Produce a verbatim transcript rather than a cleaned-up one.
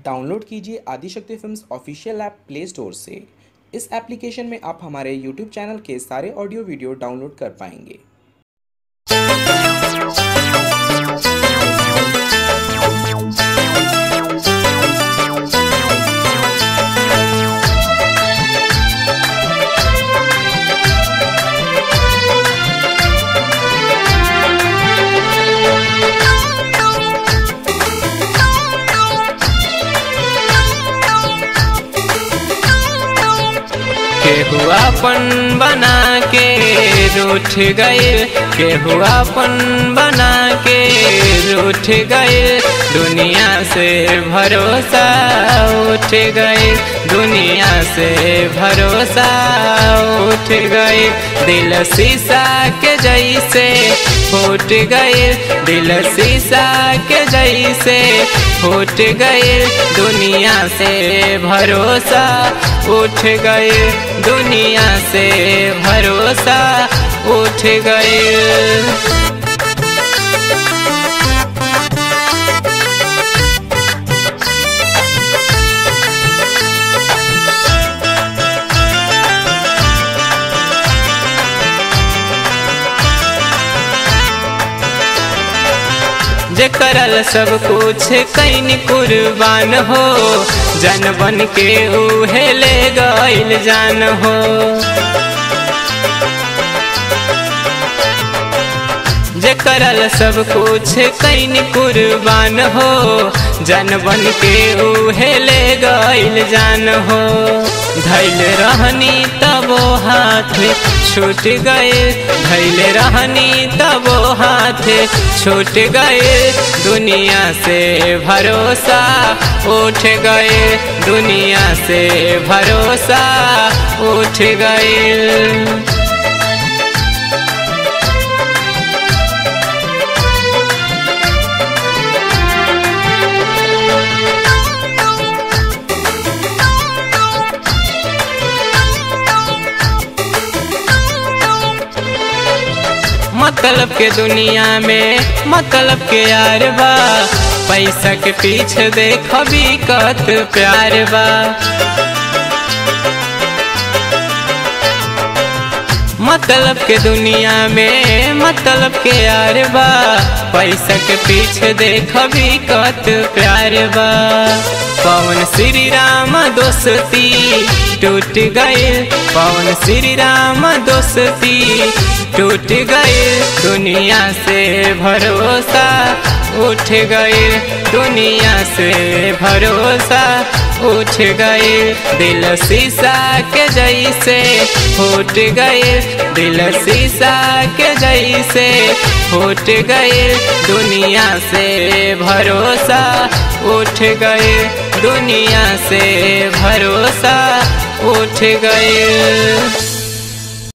Download कीजिए Adishakti films official app play store से। इस एप्लीकेशन में आप हमारे यूट्यूब चैनल के सारे ऑडियो वीडियो डाउनलोड कर पाएंगे। केहू अपन बना के रूठ गए, केहू अपन बना के रूठ गए, दुनिया से भरोसा उठ गए, दुनिया से भरोसा उठ गए। दिल शीशा के जैसे फूट गए, दिल शीशा के जैसे फूट गए, दुनिया से भरोसा उठ गए, दुनिया से भरोसा उठ गए। जे करल सब कुछ कैन कुर्बान हो, जन बन के उहे ले गइल जान हो। जे करल सब कुछ कैन कुर्बान हो, जन बन के उहे ले गइल जान हो। धैल रहनी तबो हाथ छूट गए, धैल रहनी तबो हाथ छूट गए, दुनिया से भरोसा उठ गए, दुनिया से भरोसा उठ गए। मतलब के दुनिया में मतलब के यार बा, पैसा के पीछे देख बिकत प्यार बा। मतलब के दुनिया में मतलब के यार बा, पैसा के पीछे देख बिकत प्यार बा। पवन श्री राम दोस्ती टूट गए, पवन श्री राम दोस्ती टूट गए, दुनिया से भरोसा उठ गए, दुनिया से भरोसा उठ गए। दिल शीशा के जैसे फूट गए, दिल शीशा के जैसे फूट गए, दुनिया से भरोसा उठ गए, दुनिया से भरोसा उठ गए।